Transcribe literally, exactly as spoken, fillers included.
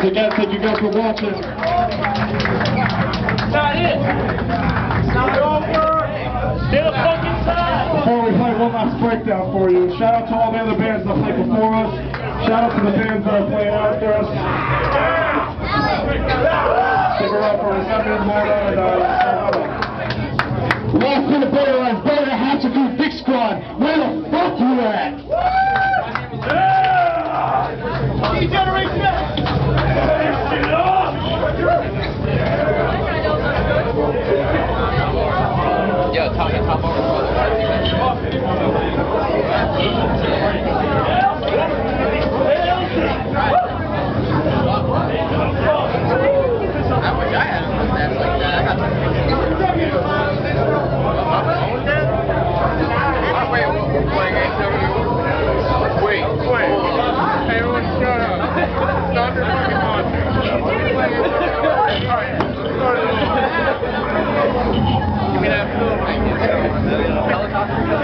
So again, thank you guys for watching. Not it. Not over. Still fucking time. Before we play one last breakdown for you, shout out to all the other bands that played before us. Shout out to the bands that are playing after us. Stick around for Remember Marta and uh, Lost in the Borderlands, better than Hatchetfield Dick Squad. Where the fuck you at? D-Generation! Yo, top, top over. I wish I had a mustache like that. I got wait, we're playing A W. Wait, wait. Hey, everyone, shut up. Stop your fucking monster. Alright, start it. Give me that. Helicopter.